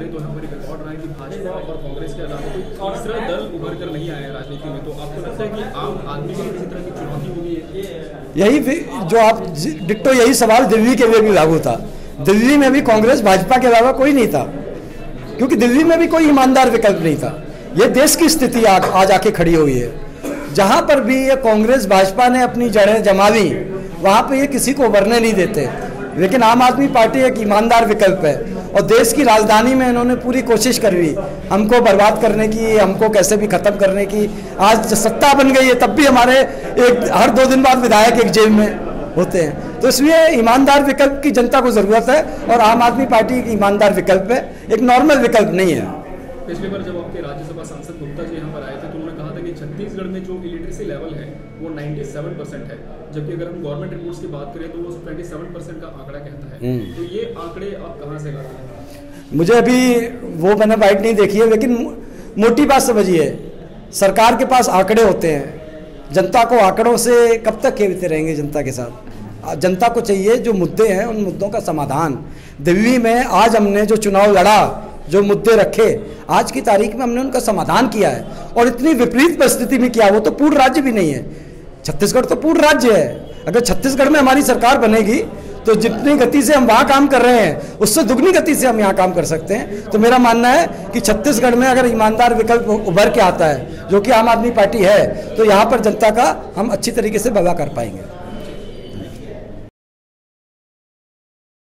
करें तो यहाँ पर एक रिकॉर्ड रहा है कि भाजपा और कांग्रेस के अलावा कोई तीसरा दल उभर कर नहीं आया है राजनीति में, तो आपको लगता है कि आम आदमी के लिए किसी तरह की चुनौती होगी? यही जो आप डिट्टो यही सवाल दिल्ली के लिए भी लागू था। दिल्ली में भी कांग्रेस भाजपा के अलावा कोई नहीं था, क्योंकि दिल्ली में भी कोई ईमानदार विकल्प नहीं था। ये देश की स्थिति आज आके खड़ी हुई है। जहां पर भी ये कांग्रेस भाजपा ने अपनी जड़ें जमा ली, वहां पे ये किसी को उभरने नहीं देते। लेकिन आम आदमी पार्टी एक ईमानदार विकल्प है और देश की राजधानी में इन्होंने पूरी कोशिश करी हमको बर्बाद करने की, हमको कैसे भी खत्म करने की। आज सत्ता बन गई है, तब भी हमारे हर 2 दिन बाद विधायक एक जेल में होते हैं। तो इसलिए ईमानदार विकल्प की जनता को जरूरत है और आम आदमी पार्टी एक ईमानदार विकल्प है, एक नॉर्मल विकल्प नहीं है। पिछली बार जब आपके राज्यसभा सांसद गुप्ता जी यहाँ पर आए थे तो उन्होंने कहा था कि छत्तीसगढ़ में जो इलिटरेसी लेवल है वो 97% है, जबकि अगर हम गवर्नमेंट रिपोर्ट्स की बात करें तो वो 27% का आंकड़ा कहता है। तो ये आंकड़े आप कहाँ से लाते हैं? मुझे अभी वो मैंने बाइट नहीं देखी है, लेकिन मोटी बात समझिए, सरकार के पास आंकड़े होते हैं। जनता को आंकड़ों से कब तक खेलते रहेंगे? जनता के साथ जनता को चाहिए जो मुद्दे हैं उन मुद्दों का समाधान। दिल्ली में आज हमने जो चुनाव लड़ा, जो मुद्दे रखे, आज की तारीख में हमने उनका समाधान किया है और इतनी विपरीत परिस्थिति में किया। वो तो पूर्ण राज्य भी नहीं है, छत्तीसगढ़ तो पूर्ण राज्य है। अगर छत्तीसगढ़ में हमारी सरकार बनेगी तो जितनी गति से हम वहाँ काम कर रहे हैं उससे दुगनी गति से हम यहाँ काम कर सकते हैं। तो मेरा मानना है कि छत्तीसगढ़ में अगर ईमानदार विकल्प उभर के आता है, जो कि आम आदमी पार्टी है, तो यहाँ पर जनता का हम अच्छी तरीके से भला कर पाएंगे।